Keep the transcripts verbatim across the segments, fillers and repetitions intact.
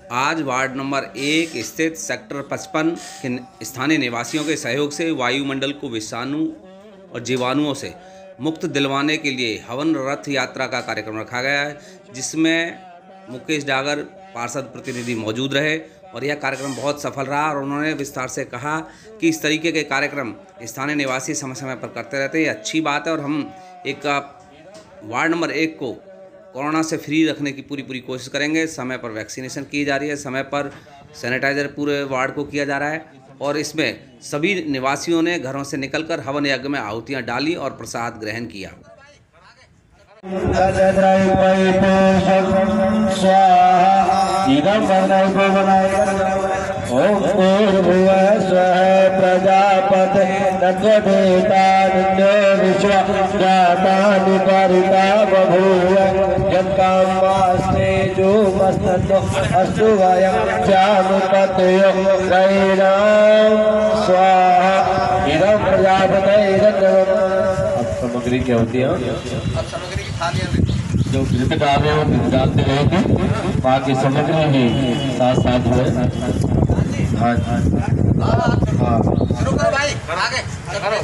आज ward number एक स्थित सेक्टर पचपन के स्थानीय निवासियों के सहयोग से वायुमंडल को विषाणु और जीवाणुओं से मुक्त दिलवाने के लिए हवन रथ यात्रा का कार्यक्रम रखा गया है, जिसमें मुकेश डागर पार्षद प्रतिनिधि मौजूद रहे और यह कार्यक्रम बहुत सफल रहा। और उन्होंने विस्तार से कहा कि इस तरीके के कार्यक्रम स्थानीय निवासी समय समय पर करते रहते हैं, ये अच्छी बात है। और हम एक वार्ड नंबर एक को कोरोना से फ्री रखने की पूरी पूरी कोशिश करेंगे। समय पर वैक्सीनेशन की जा रही है, समय पर सैनिटाइजर पूरे वार्ड को किया जा रहा है और इसमें सभी निवासियों ने घरों से निकलकर हवन यज्ञ में आहुतियां डाली और प्रसाद ग्रहण किया। ओम भूर्भुवः स्वः प्रजापते तद्वदेतानिन्यो विश्वजातानि परिता बभूव यत्कामास्तेजो मस्ततो अस्तु वयं चानुपतयो रैणां स्वाहा इदं प्रजापते इदं। अब सामग्री क्या होती है? अब सामग्री की थालियां जो घृत डाले वो घृत डालते रहेंगे, बाकी सामग्री ही साथ साथ हुए। हाँ हाँ हाँ शुरू करो भाई, आगे करो।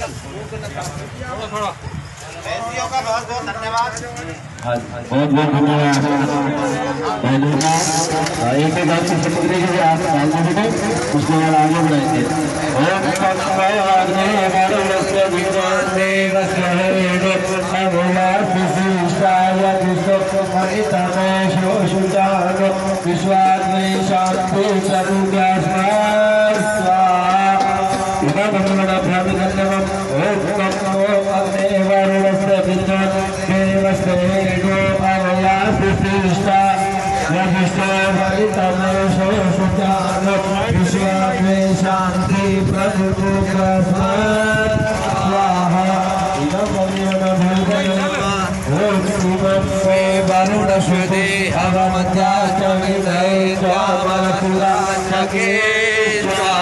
का बहुत बहुत धन्यवाद। हाँ बहुत बहुत धन्यवाद। पहले का एक एक बार की सामग्री के लिए आगे डालने के लिए उसके बाद आगे बढ़ाएंगे। ओम तत्समय आगे हमारे लक्ष्य विज्ञान देव स्वहेदो अभुवार विशिष्टाय विश्व परितमेशो शुचानो विश्वात्मय शांति सर्वज्ञास्मा स्वाहा। भगवान भ्रामि धन्यवाद। ओम नमो अग्ने वरुणस्य विद्वान् देवस्य हेदो अभुवार विशिष्टा वशिष्ठो परितमेशो शुचानो विश्वात्मय शांति प्रभुस्मा स्वाहा। वरुणश्वेते अवमध्याश्च विदये स्वामलपुरा चके।